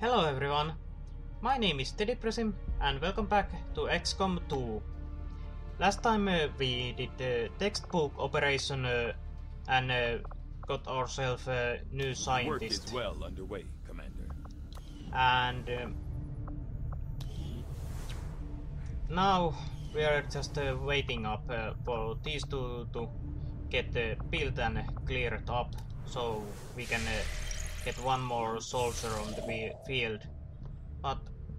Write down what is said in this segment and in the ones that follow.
Hello everyone, my name is Teddy Presim and welcome back to XCOM 2. Last time we did the textbook operation and got ourselves a new scientist. Work is well underway, Commander. And now we are just waiting up for these two to get built and cleared up, so we can get one more soldier on the field. But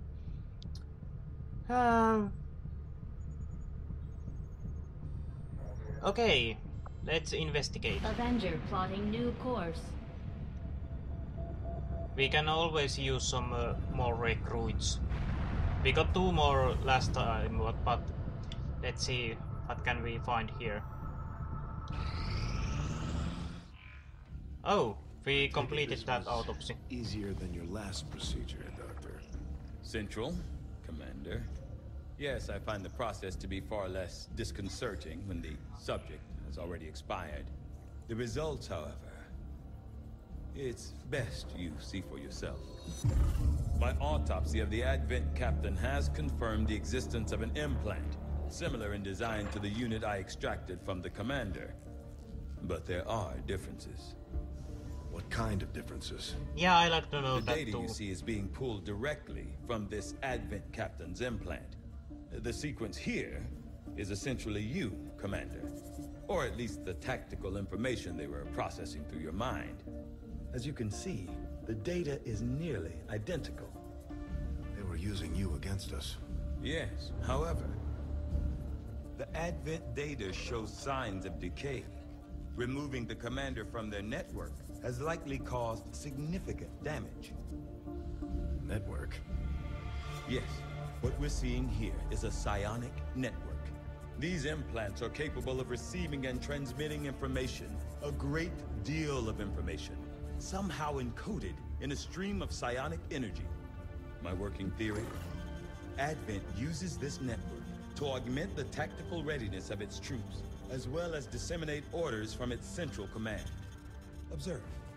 okay, let's investigate. Avenger plotting new course. We can always use some more recruits. We got 2 more last time, but let's see what can we find here. Oh, we completed that autopsy. Easier than your last procedure, Doctor. Central, Commander. Yes, I find the process to be far less disconcerting when the subject has already expired. The results, however, it's best you see for yourself. My autopsy of the Advent Captain has confirmed the existence of an implant, similar in design to the unit I extracted from the Commander. But there are differences. What kind of differences? Yeah, I like to know The that data too. you see is being pulled directly from this Advent Captain's implant. The sequence here is essentially you, Commander. Or at least the tactical information they were processing through your mind. As you can see, the data is nearly identical. They were using you against us. Yes, however, the Advent data shows signs of decay. Removing the Commander from their network has likely caused significant damage. Network? Yes, what we're seeing here is a psionic network. These implants are capable of receiving and transmitting information, a great deal of information, somehow encoded in a stream of psionic energy. My working theory? Advent uses this network to augment the tactical readiness of its troops, as well as disseminate orders from its central command. Observe.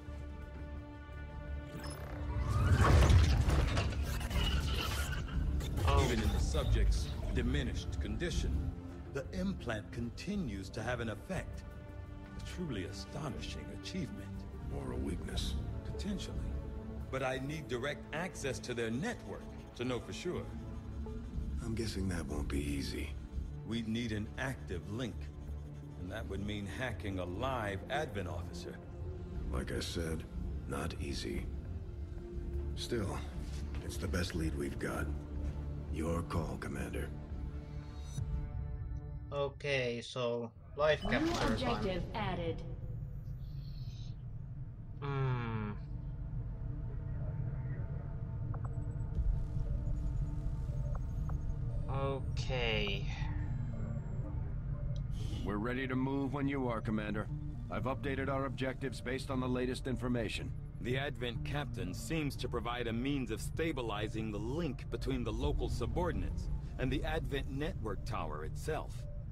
Even in the subject's diminished condition, the implant continues to have an effect. A truly astonishing achievement. Moral weakness. Potentially. But I need direct access to their network to know for sure. I'm guessing that won't be easy. We'd need an active link. And that would mean hacking a live Advent officer. Like I said, not easy. Still, it's the best lead we've got. Your call, Commander. Okay, so life New capture objective added. Okay. We're ready to move when you are, Commander. I've updated our objectives based on the latest information. The Advent Captain seems to provide a means of stabilizing the link between the local subordinates and the Advent network tower itself.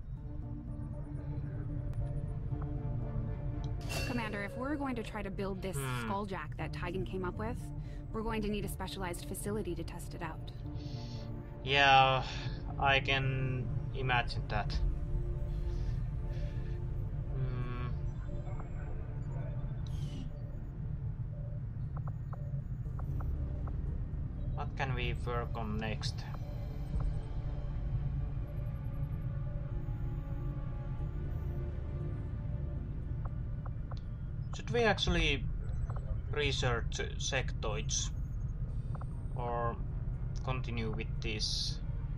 Commander, if we're going to try to build this skulljack that Tygan came up with, we're going to need a specialized facility to test it out. Yeah, I can imagine that. What can we work on next? Should we actually research sectoids or continue with this?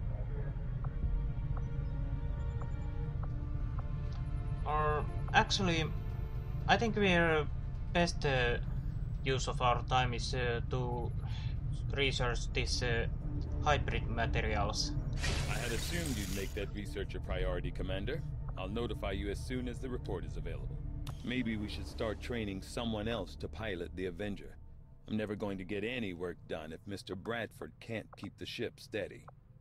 Or actually, I think we're best use of our time is to research these hybrid materials. I had assumed you'd make that research a priority, Commander. I'll notify you as soon as the report is available. Maybe we should start training someone else to pilot the Avenger. I'm never going to get any work done if Mr. Bradford can't keep the ship steady.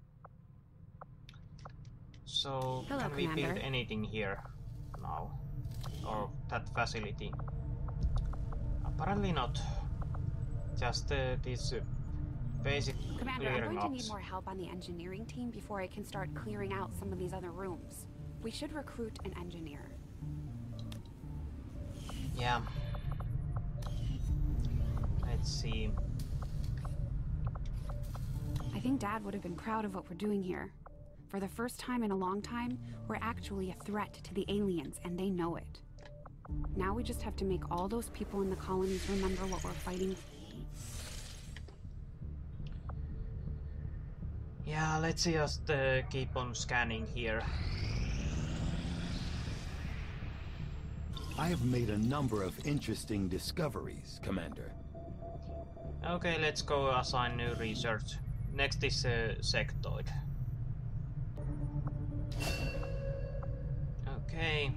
So, Hello, can we build Commander. anything here now? Or that facility? Apparently not. Just this Basic Commander, I'm clearing going to need ups. more help on the engineering team before I can start clearing out some of these other rooms. We should recruit an engineer. Yeah. Let's see. I think Dad would have been proud of what we're doing here. For the first time in a long time, we're actually a threat to the aliens, and they know it. Now we just have to make all those people in the colonies remember what we're fighting for. Yeah, let's just keep on scanning here. I have made a number of interesting discoveries, Commander. Okay, let's go assign new research. Next is sectoid. Okay.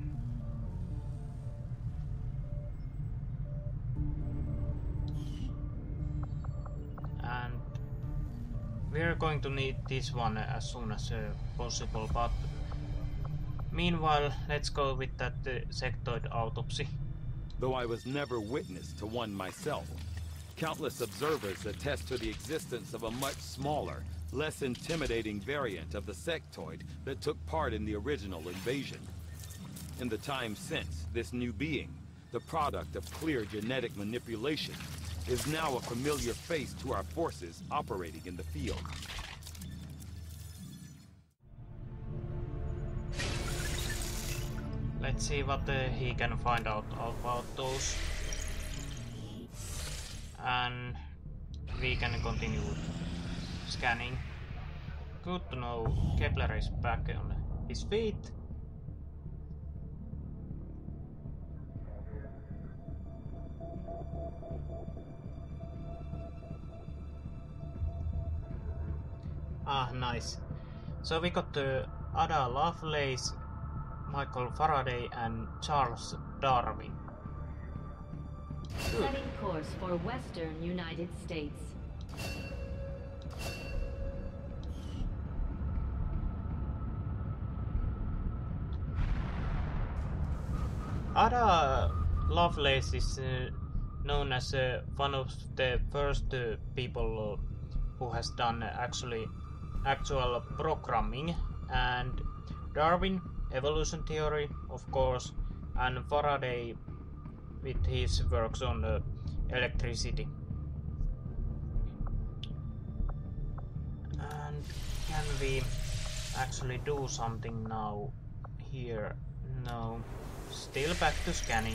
And we're going to need this one as soon as possible, but meanwhile, let's go with that sectoid autopsy. Though I was never witness to one myself, countless observers attest to the existence of a much smaller, less intimidating variant of the sectoid that took part in the original invasion. In the time since, this new being, the product of clear genetic manipulation, is now a familiar face to our forces operating in the field. Let's see what he can find out about those. And we can continue scanning. Good to know Kepler is back on his feet. Ah, nice. So we got Ada Lovelace, Michael Faraday, and Charles Darwin. Setting course for Western United States. Ada Lovelace is known as one of the first people who has done actual programming, and Darwin evolution theory, of course, and Faraday with his works on electricity. And can we actually do something now here? No. Still back to scanning.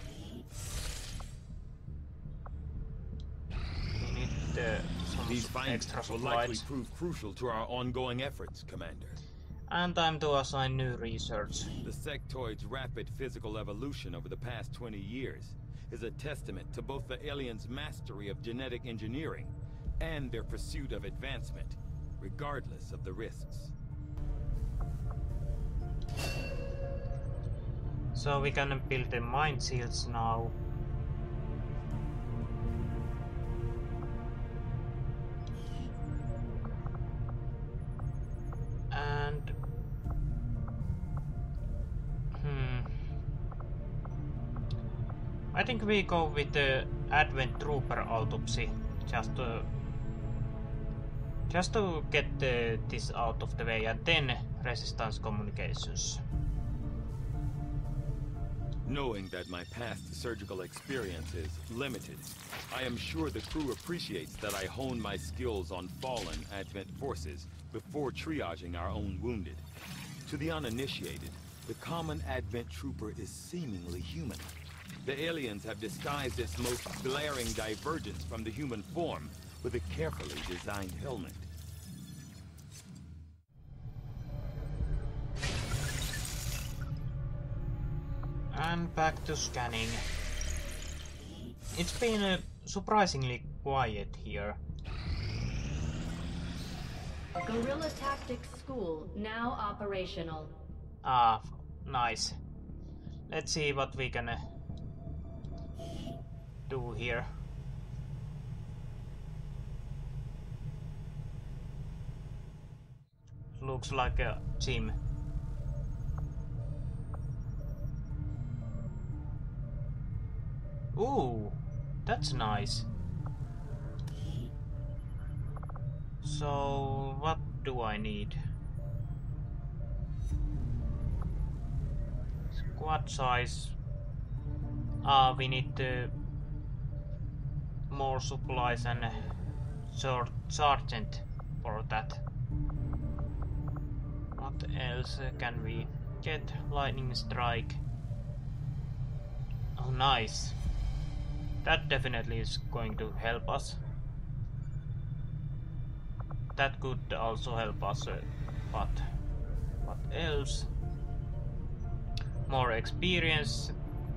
We need These some findings extra will likely supplies. prove crucial to our ongoing efforts, Commander. And time to assign new research. The sectoid's rapid physical evolution over the past 20 years is a testament to both the aliens' mastery of genetic engineering and their pursuit of advancement, regardless of the risks. So we can build the mind shields now. And I think we go with the Advent Trooper autopsy just to get this out of the way, and then Resistance communications. Knowing that my past surgical experience is limited, I am sure the crew appreciates that I hone my skills on fallen Advent forces before triaging our own wounded. To the uninitiated, the common Advent trooper is seemingly human. The aliens have disguised its most glaring divergence from the human form with a carefully designed helmet. And back to scanning. It's been surprisingly quiet here. Guerrilla Tactics School now operational. Ah, nice. Let's see what we can do here. Looks like a gym. Ooh, that's nice. So, what do I need? Squad size. We need more supplies and sergeant for that. What else can we get? Lightning strike. Oh, nice. That definitely is going to help us. That could also help us, but what else? More experience,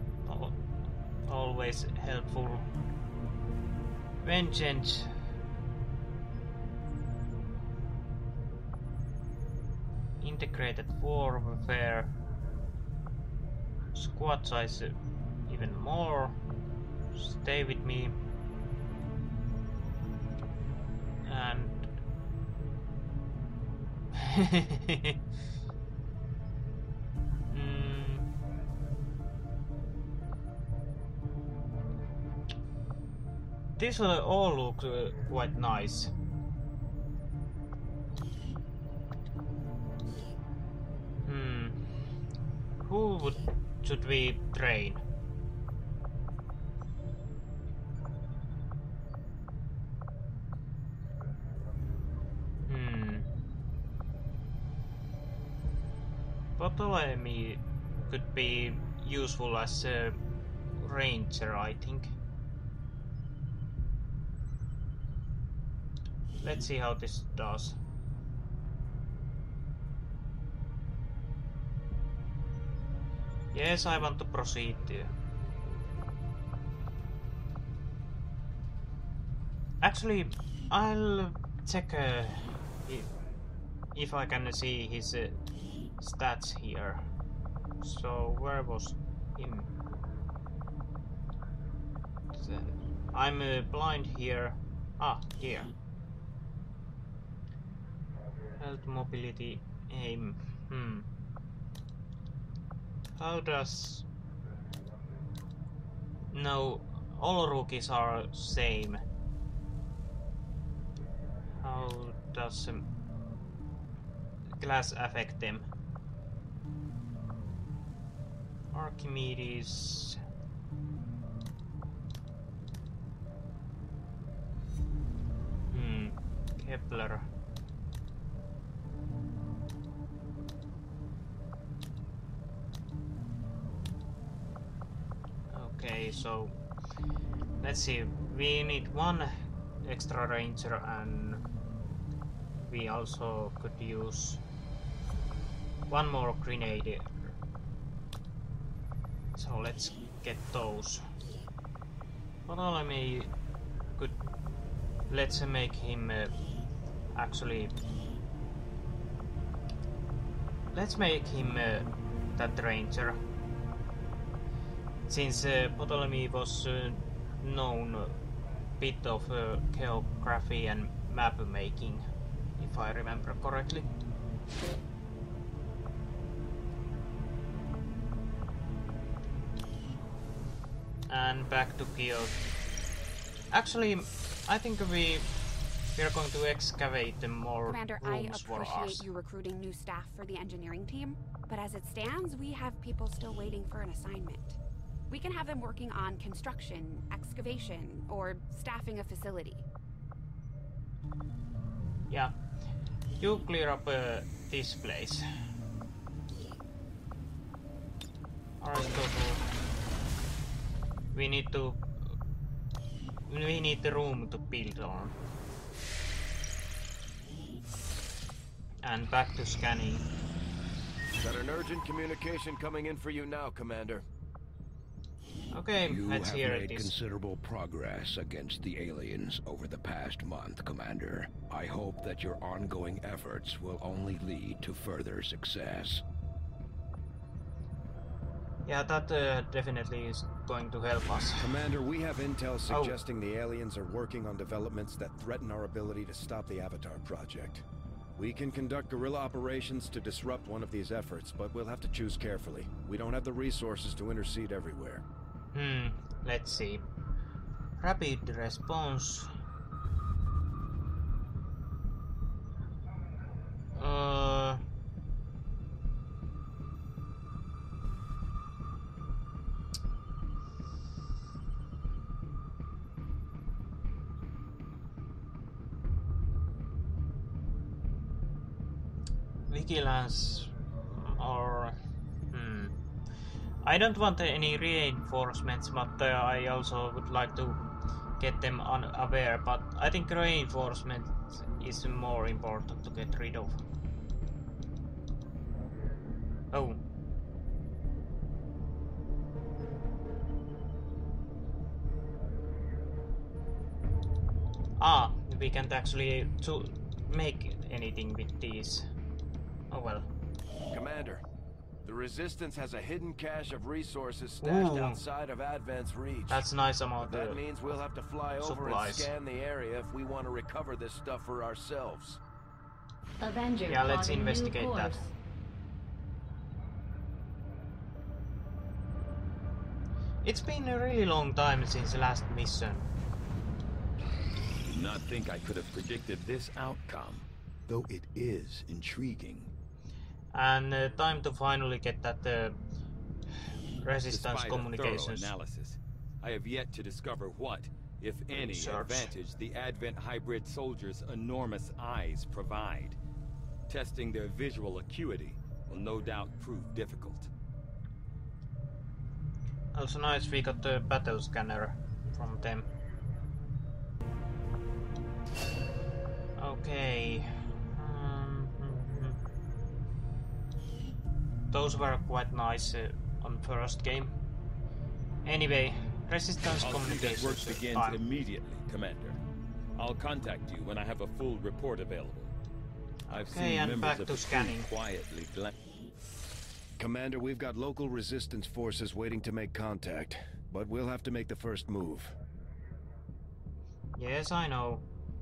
always helpful. Vengeance. Integrated warfare. Squad size even more. Stay with me. And This all looks quite nice. Who should we train? Ptolemy could be useful as a ranger, I think. Let's see how this does. Yes, I want to proceed. Actually, I'll check if I can see his stats here. So where was him? I'm blind here. Ah, here. Health, mobility, aim. How does... No, all rookies are same. How does class affect them? Archimedes... Kepler... Okay, so let's see. We need one extra ranger, and we also could use one more grenade. So let's get those. Ptolemy could. Let's make him actually. Let's make him that ranger. Since Ptolemy was known a bit of geography and map making, if I remember correctly. And back to Kiev. Actually, I think we are going to excavate more Commander, rooms for I appreciate us. you recruiting new staff for the engineering team, but as it stands, we have people still waiting for an assignment. We can have them working on construction, excavation, or staffing a facility. Yeah, you clear up this place. Aristotle. We need the room to build on. And back to scanning. Got an urgent communication coming in for you now, Commander. Okay, let's hear You have made this. considerable progress against the aliens over the past month, Commander. I hope that your ongoing efforts will only lead to further success. Yeah, that definitely is going to help us. Commander, we have intel suggesting the aliens are working on developments that threaten our ability to stop the Avatar project. We can conduct guerrilla operations to disrupt one of these efforts, but we'll have to choose carefully. We don't have the resources to intercede everywhere. Let's see. Rapid response. vigilance or I don't want any reinforcements, but I also would like to get them unaware, but I think reinforcement is more important to get rid of. Oh. Ah, we can't actually make anything with these. Oh well. Commander, the Resistance has a hidden cache of resources stashed outside of Advent's reach. That's nice amount. That means we'll have to fly over and scan the area if we want to recover this stuff for ourselves. Avenger, yeah, let's investigate that. It's been a really long time since the last mission. I did not think I could have predicted this outcome. Though it is intriguing. And time to finally get that resistance Despite communications. A thorough analysis, I have yet to discover what, if any, advantage the Advent hybrid soldiers' enormous eyes provide. Testing their visual acuity will no doubt prove difficult. Also nice, we got the battle scanner from them. Okay. Those were quite nice on first game. Anyway, resistance communications. Work begins immediately, Commander. I'll contact you when I have a full report available. I've seen and members back of to the scanning. Quietly Commander, we've got local resistance forces waiting to make contact, but we'll have to make the first move. Yes, I know.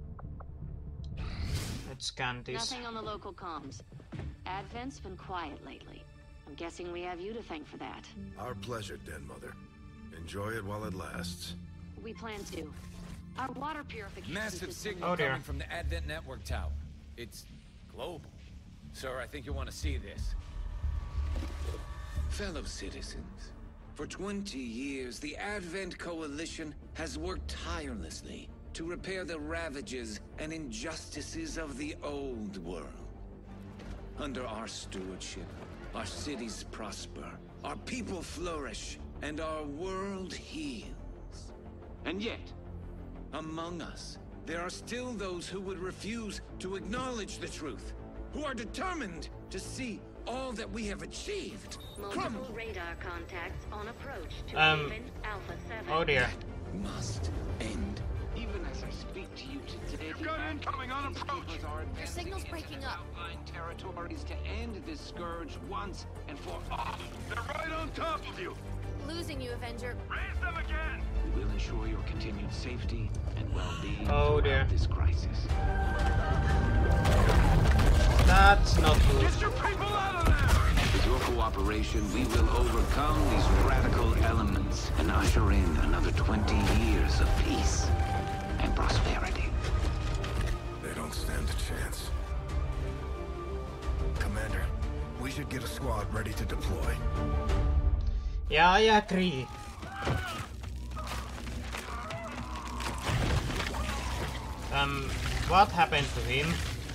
Let's scan this. Nothing on the local comms. Advent's been quiet lately. I'm guessing we have you to thank for that. Our pleasure, Den Mother. Enjoy it while it lasts. We plan to. Our water purification Massive system... signal coming from the Advent network tower. It's global. Sir, I think you want to see this. Fellow citizens, for 20 years, the Advent Coalition has worked tirelessly to repair the ravages and injustices of the old world. Under our stewardship, our cities prosper, our people flourish, and our world heals. And yet, among us, there are still those who would refuse to acknowledge the truth, who are determined to see all that we have achieved. Multiple radar contacts on approach to Haven Alpha 7. Oh dear. That must end. Even as I speak to you today, You've got incoming on approach. Your signal's breaking up. Territories to end this scourge once and for all. They're right on top of you. Losing you, Avenger. Raise them again. We will ensure your continued safety and well-being throughout this crisis. That's not good. Get your people out of there! With your cooperation, we will overcome these radical elements and usher in another 20 years of peace and prosperity. They don't stand a chance. Commander, we should get a squad ready to deploy. Yeah, I agree. What happened to him?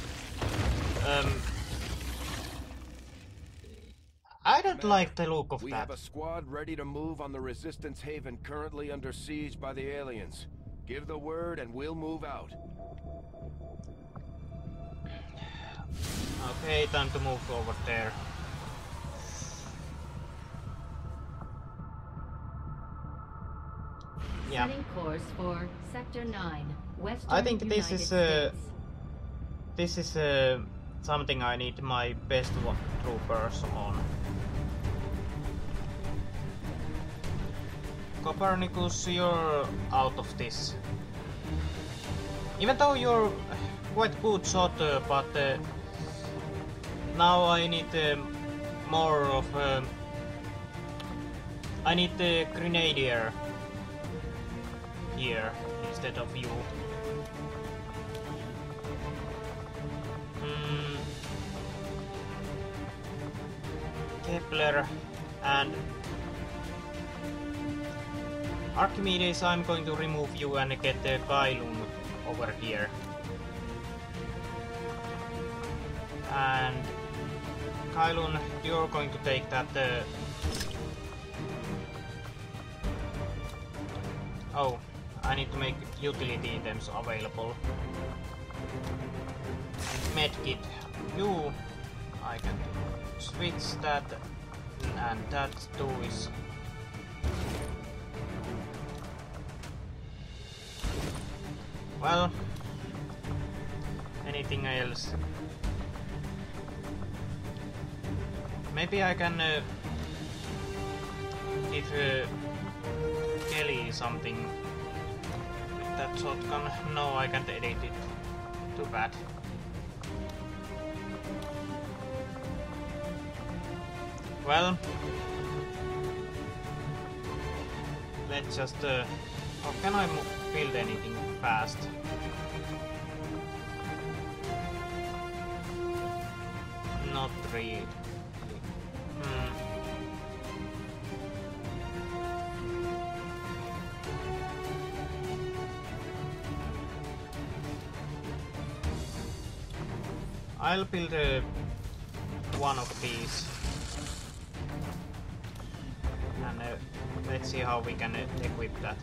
I don't like the look of we that. Have a squad ready to move on the Resistance Haven currently under siege by the aliens. Give the word and we'll move out. Okay, time to move over there. Yeah. Setting course for Sector 9, Western I think this United is something I need my best troopers on. Copernicus, you're out of this. Even though you're quite good shot, but now I need more of I need the Grenadier here instead of you. Kepler and Archimedes, I'm going to remove you and get the Kailun over here. And Kylun, you're going to take that. Oh, I need to make utility items available. Medkit, you. I can switch that, and that too is. Well, anything else? Maybe I can give Kelly something with that shotgun. No, I can't edit it. Too bad. Well, let's just. How can I build anything fast? Not really. I'll build one of these, and let's see how we can equip that.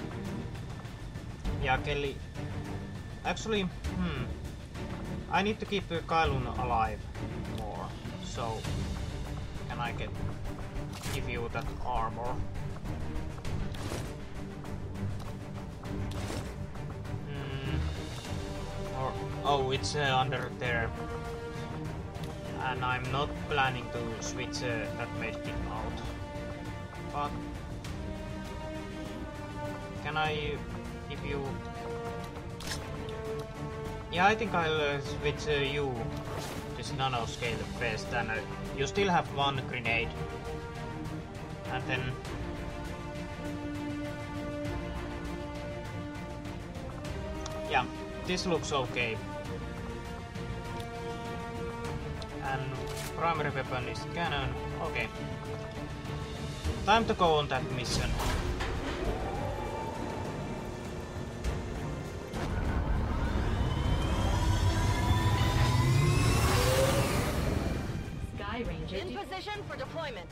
Yeah, Kelly. Actually, I need to keep Kylun alive more. So, can I give you that armor? Or oh, it's under there, and I'm not planning to switch that medkit out. But can I give you? Yeah, I think I'll switch you this nanoscale first, and you still have one grenade, and then yeah, this looks okay. And primary weapon is cannon. Okay, time to go on that mission. In position for deployment.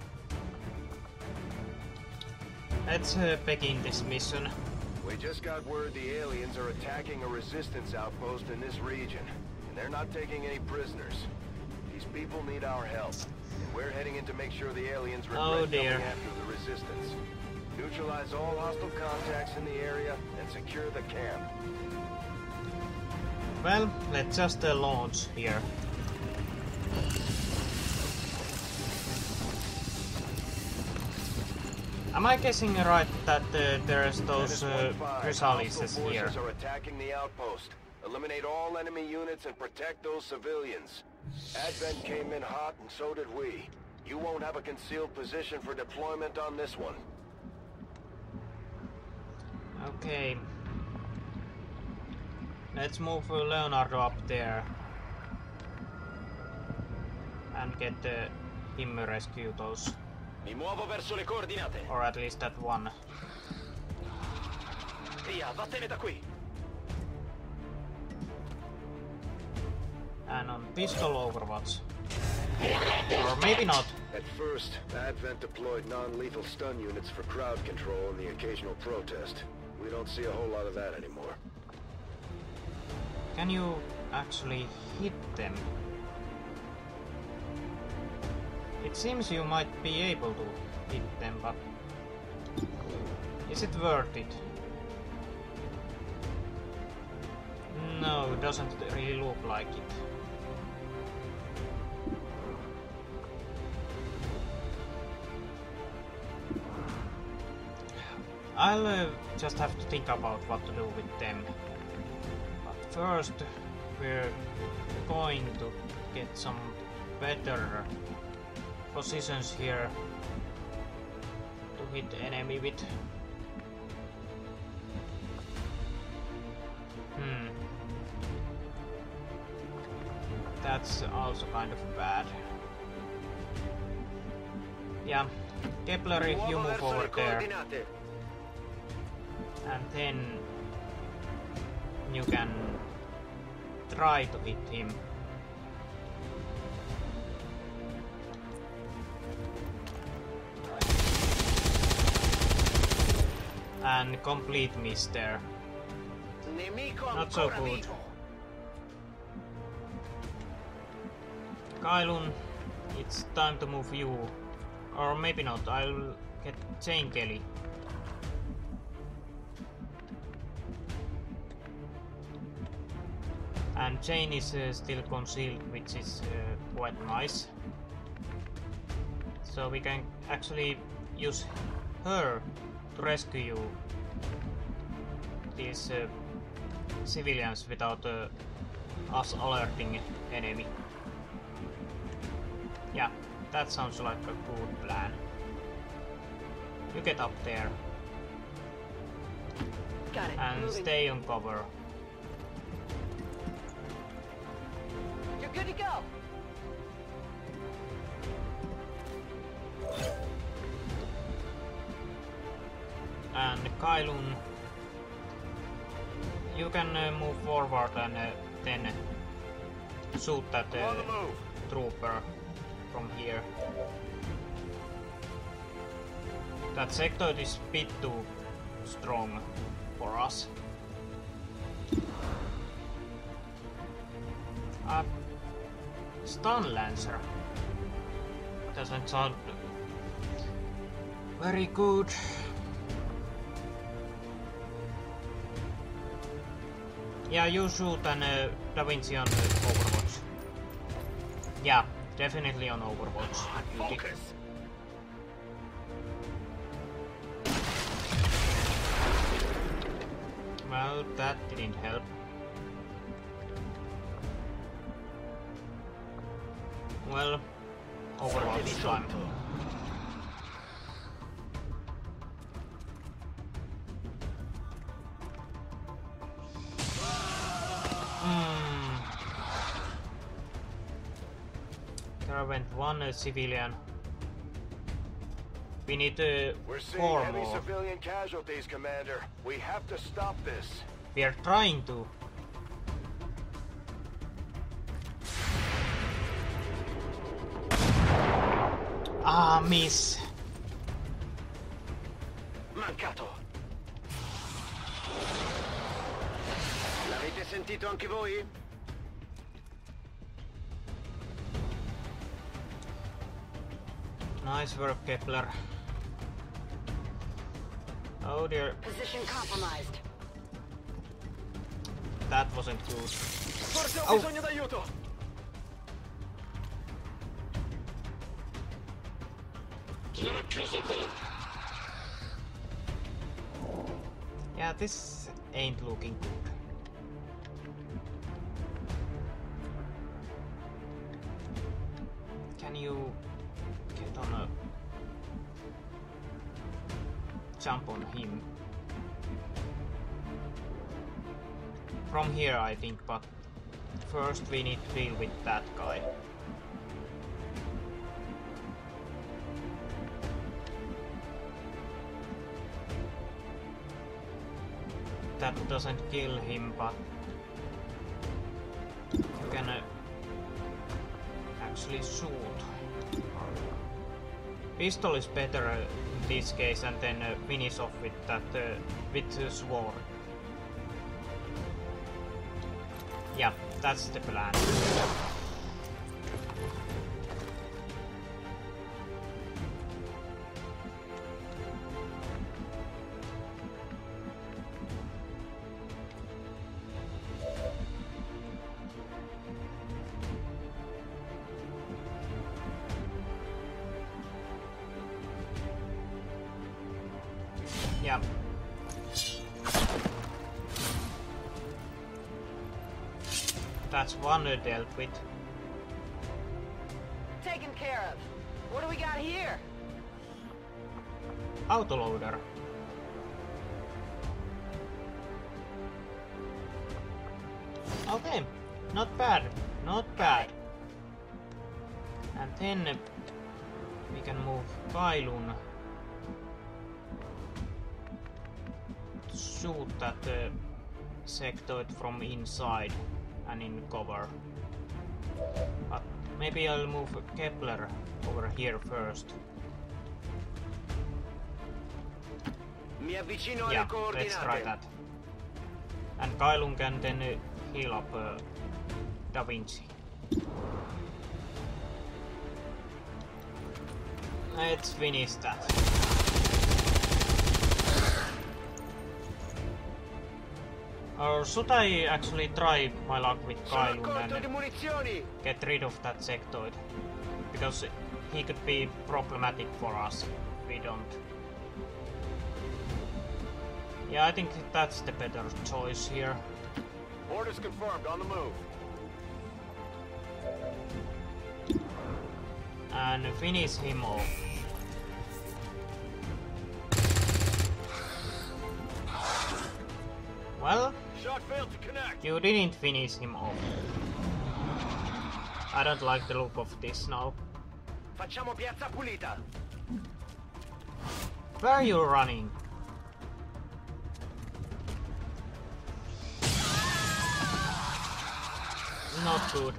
Let's begin this mission. We just got word the aliens are attacking a resistance outpost in this region, and they're not taking any prisoners. These people need our help, and we're heading in to make sure the aliens regret coming after the resistance. Neutralize all hostile contacts in the area and secure the camp. Well, let's just launch here. Am I guessing right that there's those chrysalises here? Are attacking the outpost. Eliminate all enemy units and protect those civilians. Advent came in hot, and so did we. You won't have a concealed position for deployment on this one. Okay. Let's move Leonardo up there and get him rescue those. Mi muovo verso le coordinate. Or at least that one. Via, vattene da qui. And on pistol Overwatch. Or maybe not. At first, Advent deployed non-lethal stun units for crowd control and the occasional protest. We don't see a whole lot of that anymore. Can you actually hit them? It seems you might be able to hit them, but is it worth it? No, it doesn't really look like it. I'll just have to think about what to do with them. But first, we're going to get some better positions here to hit the enemy with. That's also kind of bad. Yeah, Kepler, if you move over there, and then you can try to hit him. And complete miss there. Not so good. Kylun, it's time to move you. Or maybe not, I'll get Jane Kelly. And Jane is still concealed, which is quite nice. So we can actually use her to rescue these civilians without us alerting enemy. Yeah, that sounds like a good plan. You get up there. Got it. And Moving. stay on cover. You're good to go. And Kylun, you can move forward and then shoot that trooper from here. That sectoid is a bit too strong for us. Stun Lancer doesn't sound very good. Yeah, you shoot and Da Vinci on Overwatch. Yeah, definitely on Overwatch. Focus. Well, that didn't help. Well, Overwatch time. There went one civilian. We need We're seeing 4 heavy more. civilian casualties, Commander. We have to stop this. We are trying to. Ah, miss. Mancato. L'avete sentito anche voi? Nice work, Kepler. Oh dear, Position compromised. that wasn't good. Forse ho Oh. bisogno d'aiuto. Yeah, this ain't looking good. Can you get on a jump on him? From here, I think, but first we need to deal with that guy. That doesn't kill him, but you can actually shoot. Pistol is better in this case, and then finish off with that with the sword. Yeah, that's the plan. Yeah. That's one dealt with. Taken care of. What do we got here? Autoloader. Okay, not bad, not bad. And then we can move Kylun to shoot that sectoid from inside and in cover. But maybe I'll move Kepler over here first. Mi avvicino alle Yeah, let's try coordinate. that. And Kailun can then heal up Da Vinci. Let's finish that. Or should I actually try my luck with Kailun and get rid of that sectoid? Because he could be problematic for us if we don't. Yeah, I think that's the better choice here. Orders confirmed, on the move. And finish him off. Well, Shot failed to connect. you didn't finish him off. I don't like the look of this now. Facciamo piazza pulita. Where are you running? Not good.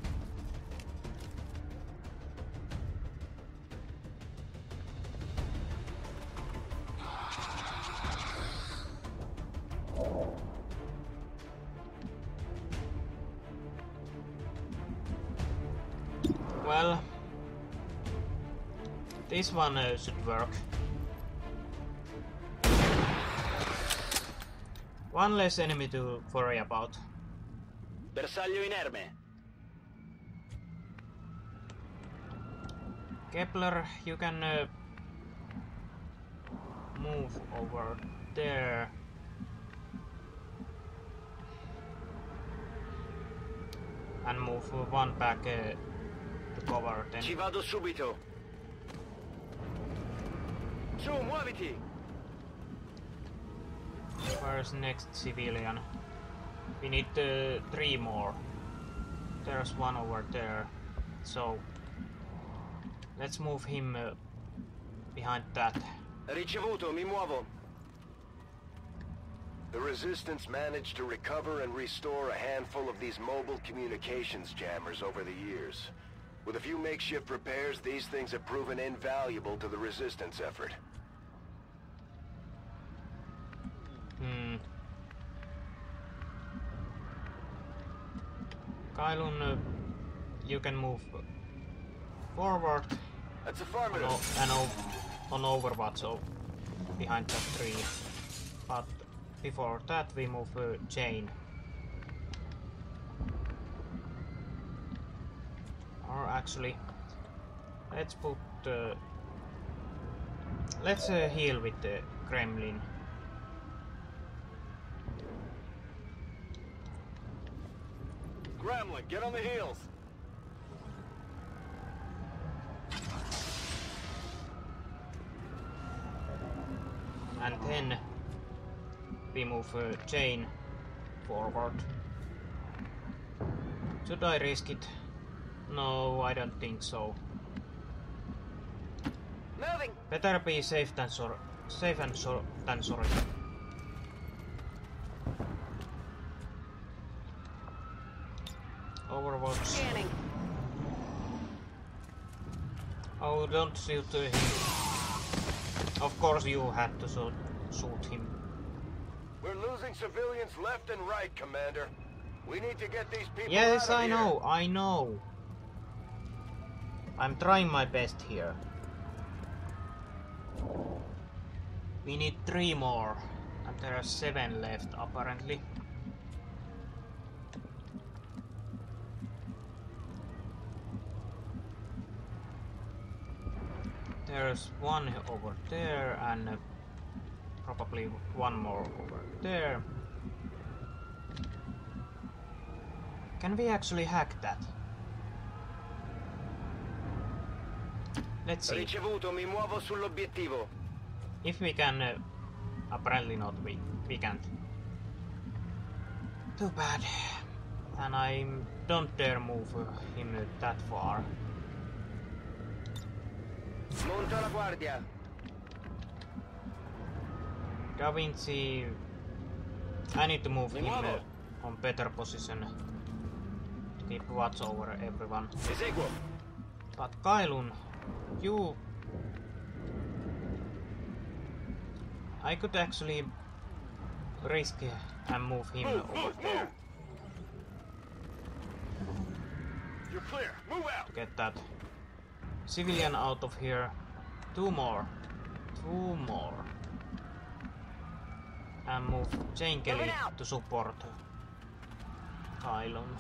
Well, this one should work. One less enemy to worry about. Bersaglio inerme. Kepler, you can move over there. And move one back to cover then. Ci vado subito. Su, muoviti. Where's next civilian? We need 3 more. There's one over there. So let's move him behind that. Ricevuto, mi muovo. The Resistance managed to recover and restore a handful of these mobile communications jammers over the years. With a few makeshift repairs, these things have proven invaluable to the Resistance effort. Kailun, you can move forward. That's affirmative. And on Overwatch, so behind that tree. But before that, we move Jane. Or actually, let's put. Let's heal with the Kremlin. Gremlin, get on the heels. And then we move Jane forward. Should I risk it? No, I don't think so. Moving. Better be safe than sorry. Overwatch. Scanning. Oh, don't shoot him. Of course you had to shoot him. We're losing civilians left and right, Commander. We need to get these people Yes, out of I here. know, I know. I'm trying my best here. We need 3 more, and there are 7 left apparently. There's one over there and probably one more over there. Can we actually hack that? Let's see. Ricevuto, mi muovo sull'obiettivo. If we can, apparently not, we can't. Too bad. And I don't dare move him that far. Monto la guardia. Da Vinci, I need to move him on better position to keep watch over everyone. Eseguo. But Kailun, you I could actually risk and move him over there. You're clear. Move out. To get that civilian out of here. Two more. And move Jane Kelly to support Kylon.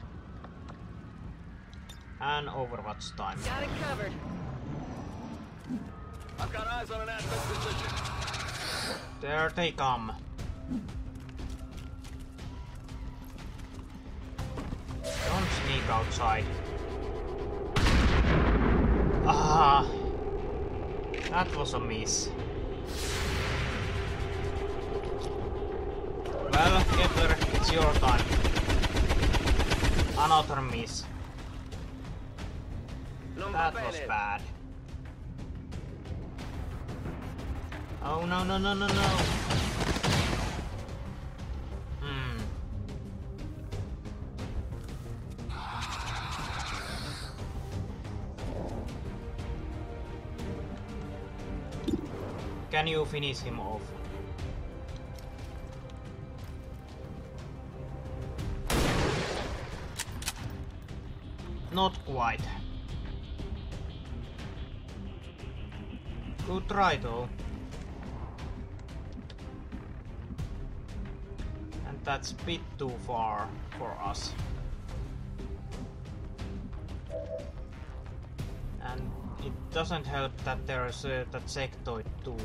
And Overwatch time. Got it covered. I've got eyes on an Advent position. There they come. Don't sneak outside. Ah, that was a miss. Well, Kepler, it's your time. Another miss. That was bad. Oh no. Can you finish him off? Not quite. Good try though. And that's a bit too far for us. And it doesn't help that there's that sectoid too.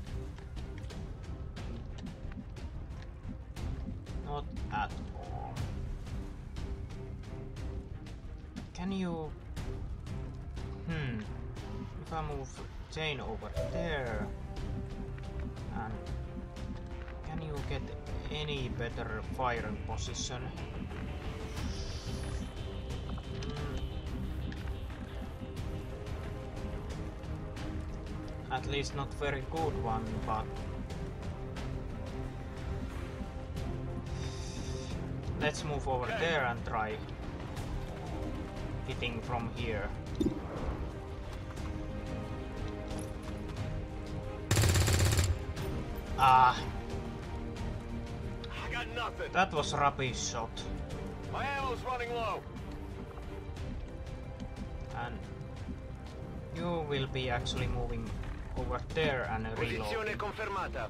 Not at all. Can you... If I move Jane over there... And can you get any better firing position? At least not very good one, but... Let's move over there and try hitting from here. Ah. I got nothing. That was a rubbish shot. My ammo's running low. And you will be actually moving over there and Posizione reloading. confermata.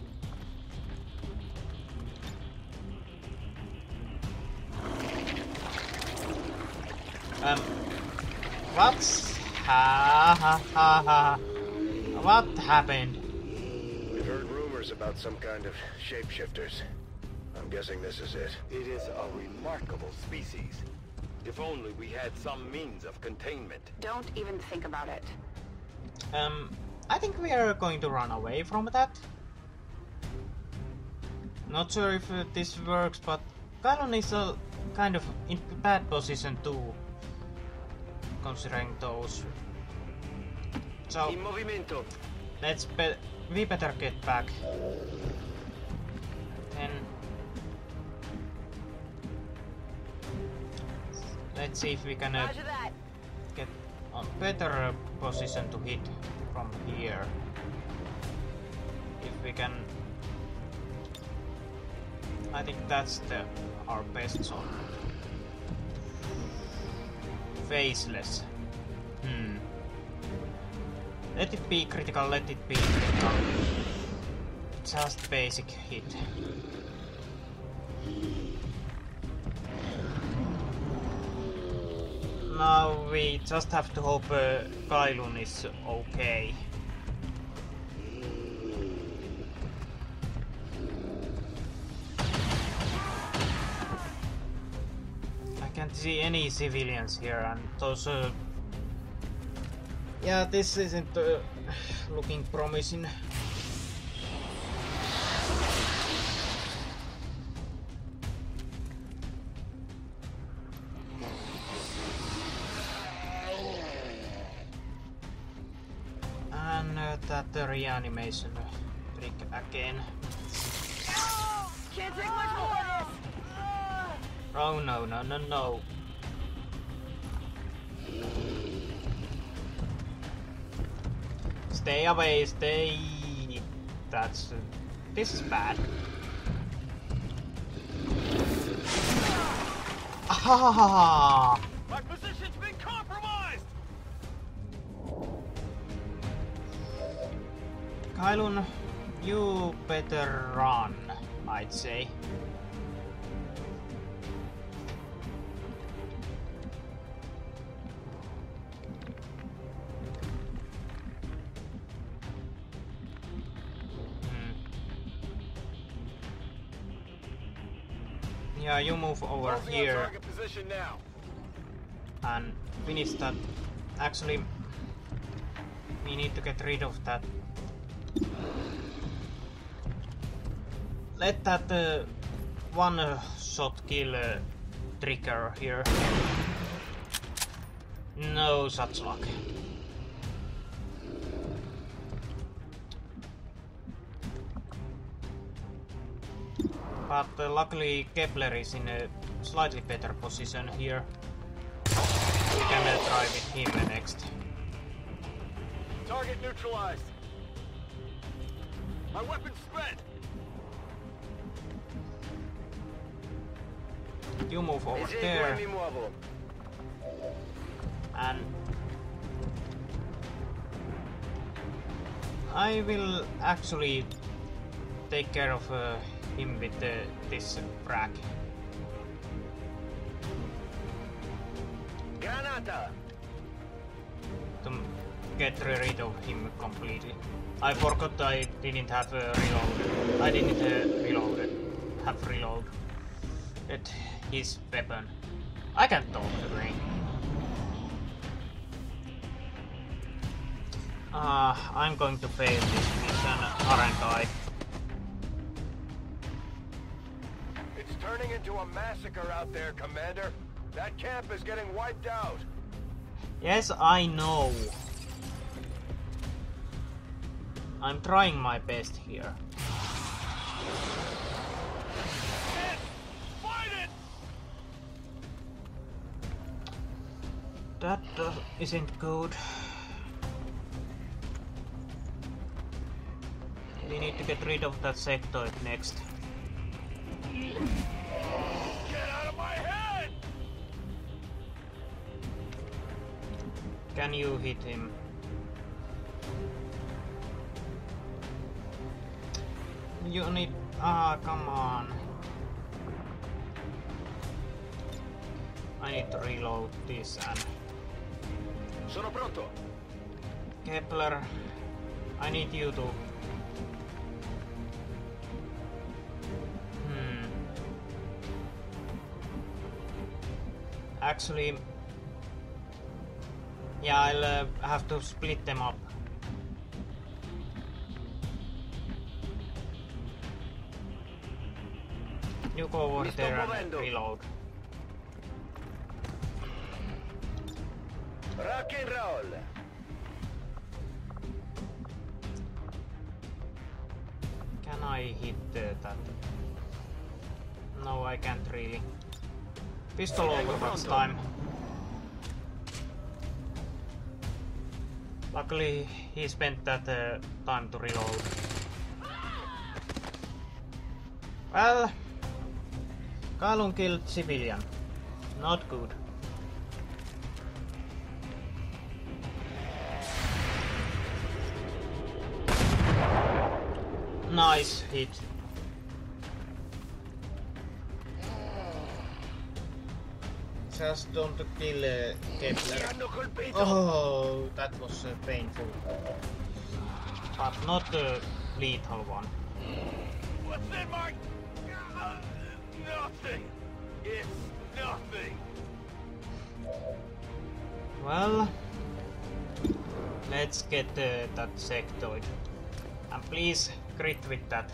What happened? We've heard rumors about some kind of shapeshifters. I'm guessing this is it. It is a remarkable species. If only we had some means of containment. Don't even think about it. I think we are going to run away from that. Not sure if this works, but Kylon is a kind of in bad position too, considering those. So In movimento. we better get back. Then let's see if we can get a better position to hit from here. If we can, I think that's our best zone. Faceless. Let it be critical, let it be critical. Just basic hit. Now we just have to hope Kylon is okay. I can't see any civilians here, and those yeah, this isn't looking promising. And that reanimation trick again. Can't take much more of this. Oh no. Stay away, stay. That's... this is bad. Ah! My position's been compromised! Kailun, you better run, I'd say. Yeah, you move over here and finish that. Actually, we need to get rid of that. Let that one-shot kill trigger here. No such luck. But luckily Kepler is in a slightly better position here. We can try with him next. Target neutralized. My weapon's spent. You move over there. And I will actually take care of him with this frag. Granata! To get rid of him completely. I forgot I didn't have reload. I didn't have reload at his weapon. I can talk today. I'm going to fail this mission, aren't I? It's turning into a massacre out there, Commander. That camp is getting wiped out. Yes, I know. I'm trying my best here. Fight it! That isn't good. We need to get rid of that sectoid next. Get out of my head! Can you hit him? You need... come on. I need to reload this and... Sono pronto. Kepler, I need you to... Actually... yeah, I'll have to split them up. You go over there and reload. Rock and roll. Can I hit that? No, I can't really. Pistol overwatch time. Luckily, he spent that time to reload. Well, Kailun killed civilian. Not good. Nice hit. Just don't kill Kepler. Oh, that was painful. But not a lethal one. What's in my... nothing. It's nothing. Well, let's get that sectoid. And please crit with that.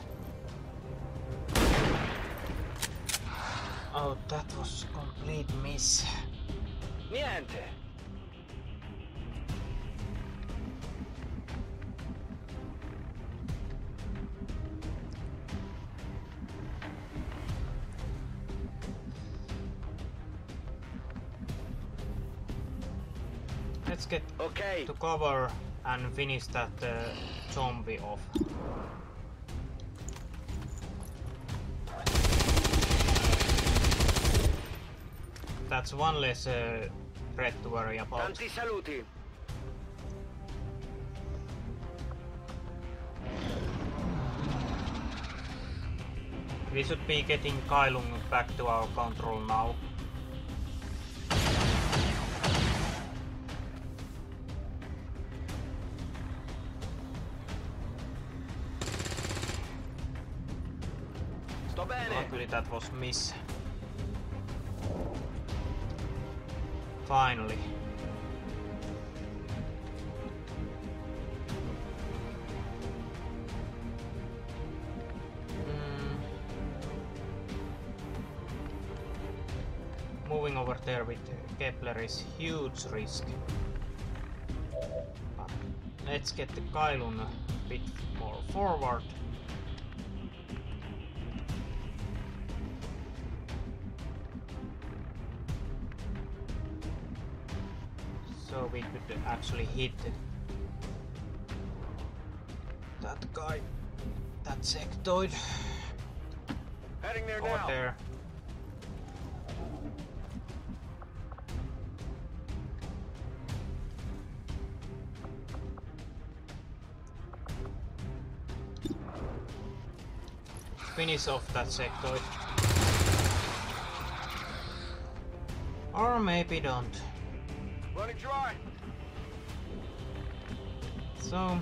Oh, that was a complete miss. Niente. Let's get to cover and finish that zombie off. That's one less threat to worry about. Tanti saluti. We should be getting Kailung back to our control now. Sto bene. Luckily that was miss. Finally. Moving over there with Kepler is huge risk. But let's get the Kailun a bit more forward. So we could actually hit that guy, that sectoid. Heading there over now. There. Finish off that sectoid. Or maybe don't. Running dry. So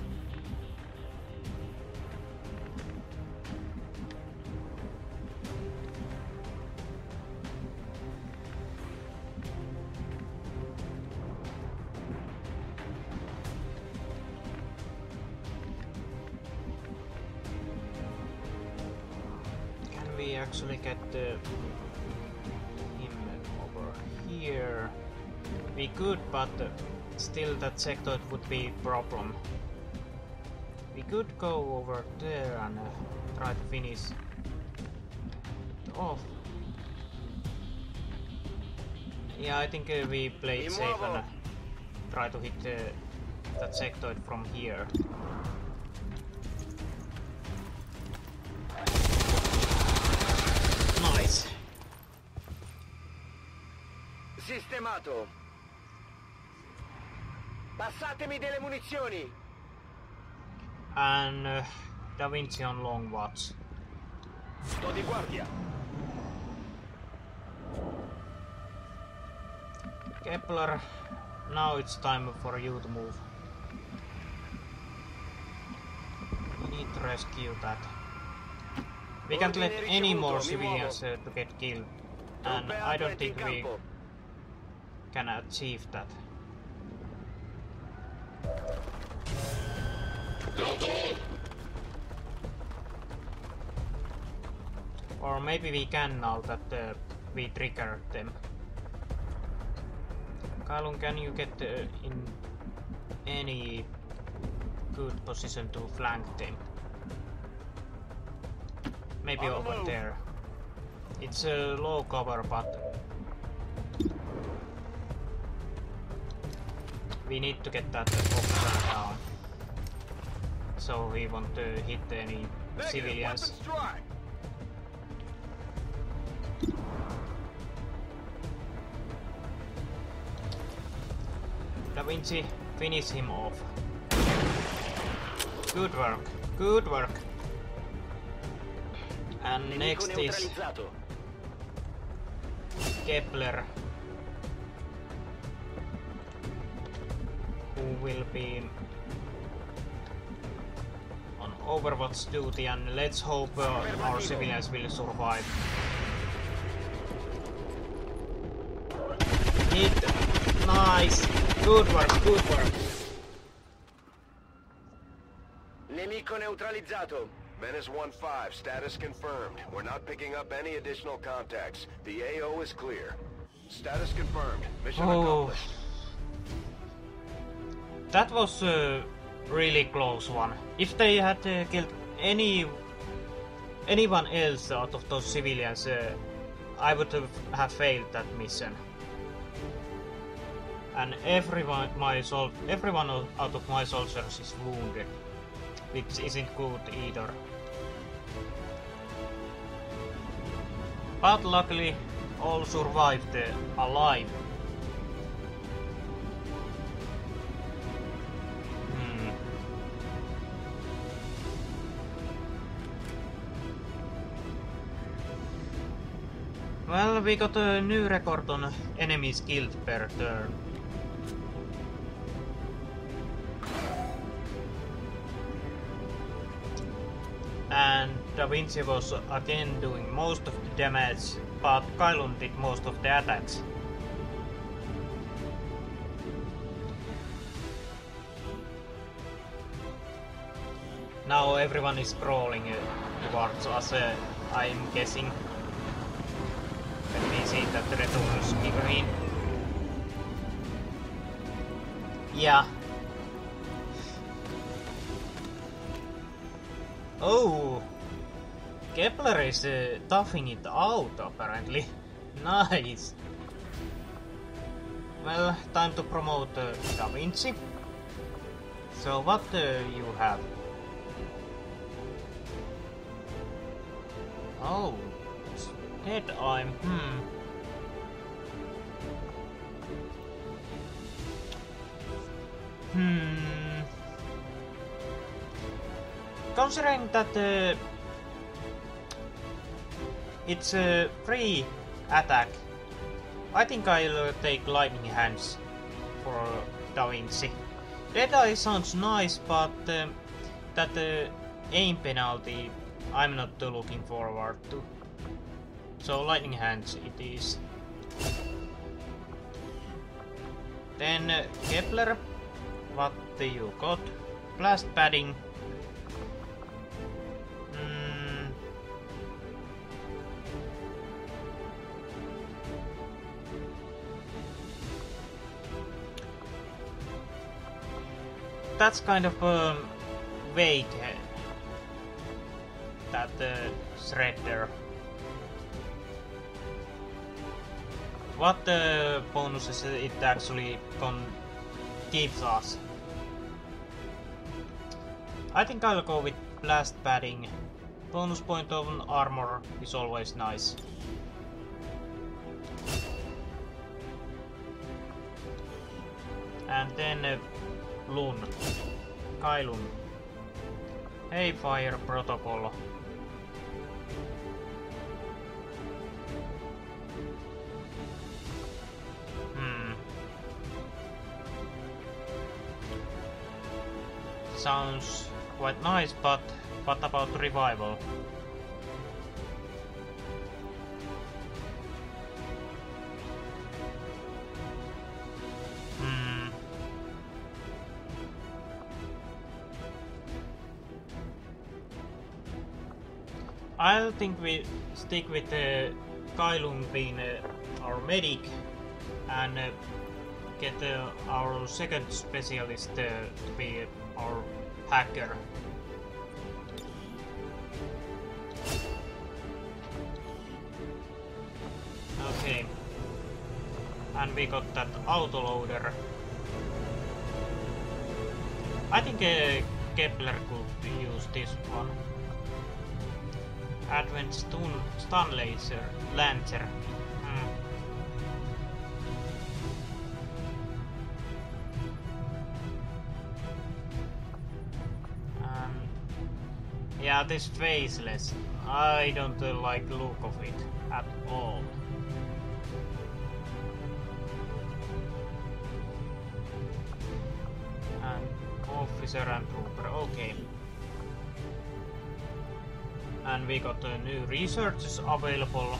can we actually get him over here? We could, but still that sectoid would be a problem. We could go over there and try to finish it off. Yeah, I think we play it safe and try to hit that sectoid from here. Nice. Sistemato. Passatemi delle munizioni. And Da Vinci on long watch. Sto di guardia. Kepler, now it's time for you to move. We need to rescue that. We can't let any more civilians to get killed, and I don't think we can achieve that. Or maybe we can now that we triggered them. Kailun, can you get in any good position to flank them? Maybe over there. It's a low cover, but we need to get that officer down. So we want to hit any civilians. Da Vinci, finish him off. Good work, good work. And next is Kepler, who will be on Overwatch duty, and let's hope our civilians will survive. Hit. Nice. Good work, good work. Nemico neutralizzato. Menace 1-5, status confirmed. We're not picking up any additional contacts. The AO is clear. Status confirmed. Mission accomplished. That was a really close one. If they had killed anyone else out of those civilians, I would have failed that mission. And everyone out of my soldiers is wounded, which isn't good either. But luckily, all survived alive. Well, we got a new record on enemies killed per turn. And Da Vinci was again doing most of the damage, but Kylun did most of the attacks. Now everyone is crawling towards us, I'm guessing. Let me see that the returns green. Yeah. Oh, Kepler is toughing it out apparently. Nice. Well, time to promote Da Vinci. So what you have? Oh, dead I'm. Considering that it's a free attack, I think I'll take Lightning Hands for Da Vinci. Deadeye sounds nice, but that aim penalty I'm not looking forward to. So Lightning Hands it is. Then Kepler, what you got? Blast Padding. That's kind of vague, that Shredder. What bonuses it actually gives us? I think I'll go with Blast Padding. Bonus point on armor is always nice. And then Lun. Kylun. Hey, Fire Protocol. Sounds quite nice, but what about Revival? I think we stick with Kylun being our medic and get our second specialist to be our hacker. Okay. And we got that autoloader. I think Kepler could use this one. Advent Stun Lancer. Yeah, this faceless. I don't like the look of it at all. And Officer and Trooper, okay. And we got new researchers available.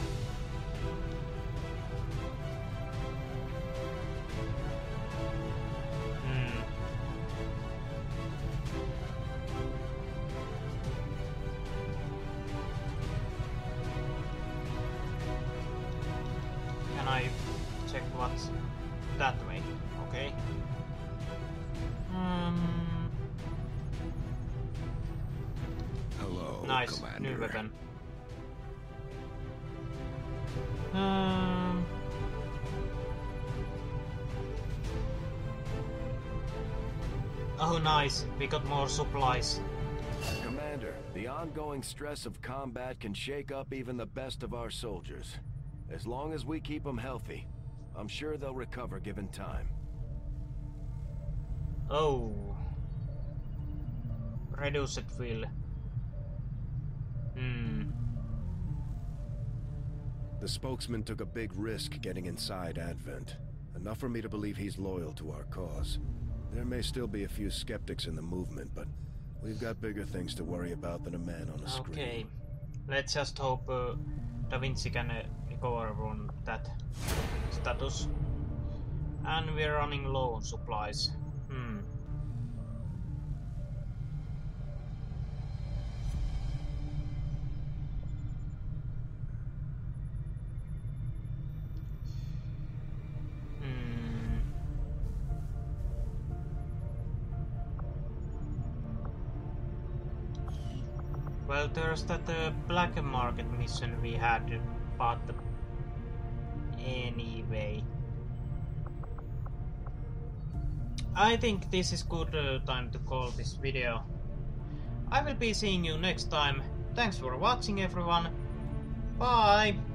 Can I check what's that way? Okay. Hello, nice, Commander. new weapon. Oh nice, we got more supplies. Commander, the ongoing stress of combat can shake up even the best of our soldiers. As long as we keep them healthy, I'm sure they'll recover given time. Oh. Reduced will. The spokesman took a big risk getting inside Advent. Enough for me to believe he's loyal to our cause. There may still be a few skeptics in the movement, but we've got bigger things to worry about than a man on a screen. Okay. Let's just hope Da Vinci can recover from that status. And we're running low on supplies. Well, there's that black market mission we had, but anyway. I think this is good time to call this video. I will be seeing you next time. Thanks for watching, everyone. Bye!